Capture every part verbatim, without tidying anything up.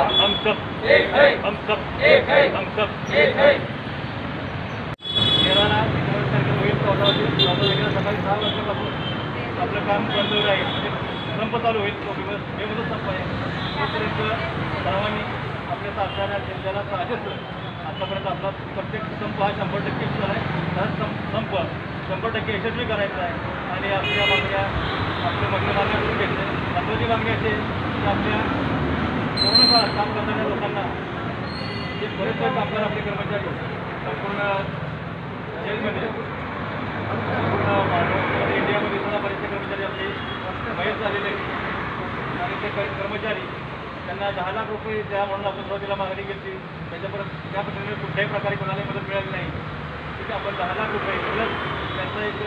हम सब एक है, हम सब एक है, हम सब एक है। तेराला तारखेला होईल चौदा वाजता सकाळी सहा वाजल्यापासून आपलं काम बंद राहील, म्हणजे संप चालू होईल. तो दिवस मे मधून संप आहे. तोपर्यंत सर्वांनी आपल्या सरकारला जिल्ह्याला साजेस आतापर्यंत आपला प्रत्येक संप हा शंभर टक्के झाला आहे. तर संप शंभर टक्के यशस्वी करायचा आहे आणि आपल्या मागण्या आपल्या मागण्या मागण्या करून घेतल्या. महत्त्वाची मागणी अशी आहे की आपल्या कोरोना काळात काम करणाऱ्या लोकांना जे बरेच कामगार आपले कर्मचारी संपूर्ण जेलमध्ये संपूर्ण महाराष्ट्रामध्ये इंडियामध्ये सुद्धा बरेचसे कर्मचारी आपले मयत झालेले आणि ते कर्मचारी त्यांना दहा लाख रुपये द्या म्हणून आपण सुरुवातीला मागणी केली. त्याच्यापर्यंत त्या पद्धतीने कुठल्याही प्रकारे कोणालाही मदत मिळाली नाही. ठीक आहे, आपण दहा लाख रुपये प्लस त्यांचा एक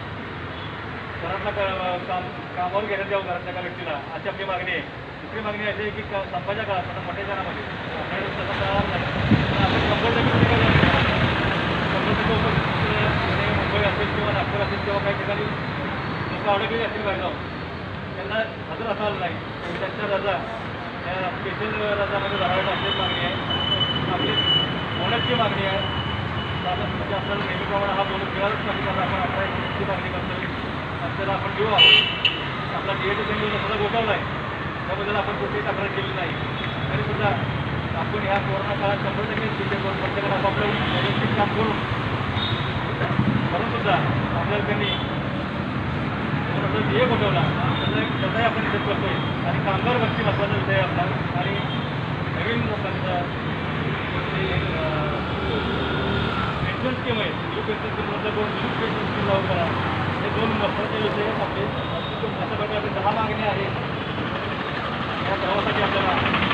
घरातला काम कामावर घेण्यात यावं घरातल्या एका व्यक्तीला, अशी आपली मागणी आहे. दुसरी मागणी अशी आहे की संपाच्या काळात आता मोठ्या शहरामध्ये आपल्याकडे तसा प्रहार नाही, पण आपण शंभर टक्के शंभर टक्के पुणे मुंबई असेल किंवा नागपूर असेल किंवा काही ठिकाणी लोक अडकलेली असतील बाहेर जाऊन त्यांना हजर असायला नाही. त्यांच्या रजा त्या स्पेशल रजामध्ये धरावं अशी मागणी आहे. आपली बोनसची मागणी आहे. म्हणजे आपल्याला नेहमीप्रमाणे हा बोनस मिळालाच पाहिजे, कारण आपण अठरा एकची मागणी करतो आणि त्याला आपण देऊ आहोत. आपला डी एटी सुद्धा गोठवला आहे, त्याबद्दल आपण कुठेही तक्रार केली नाही. तरीसुद्धा आपण ह्या कोरोना काळात शंभर टक्के जिल्हे करून प्रत्येकाला आपापलं व्यवस्थित काम करून करूनसुद्धा आपल्याला त्यांनी थोडंसं डी ए गोठवला त्याचा त्याचाही आपण निषेध करतोय. आणि कामगार व्यक्ती महत्त्वाचा विषय आपला आणि नवीन लोकांचा पेन्शन स्कीम आहे. न्यू पेन्शन स्कीममधलं दोन न्यू पेन्शन स्कीम लागू करा, हे दोन महत्त्वाचे विषय आपले. अशा प्रकारे दहा मागण्या आहेत. या सर्वासाठी आपल्याला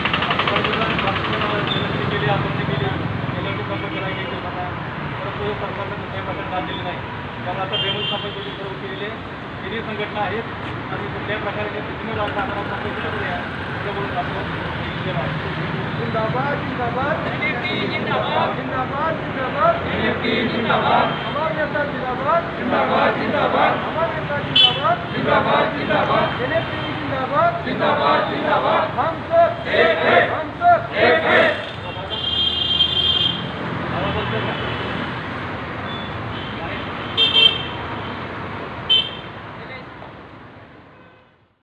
केली आपण केली गेल्याची कंपनी केला एक दिवसाला, परंतु सरकारनं कुठल्याही प्रकारे साथ दिली नाही. त्यामुळे आता बेमूल संपत्ती सुरू केलेले तिन्ही संघटना आहेत आणि कुठल्याही प्रकारे तिथून जाऊन आपण त्याच्यामुळे आपण जिंदाबाद जिंदाबाद जिंदाबाद जिंदाबाद जिंदाबाद जिंदाबाद हमारा नेता जिंदाबाद जिंदाबाद जिंदाबाद हमारा नेता जिंदाबाद जिंदाबाद जिंदाबाद जिंदाबाद जिंदाबाद जिंदाबाद हम सब एक है, हम सब एक है.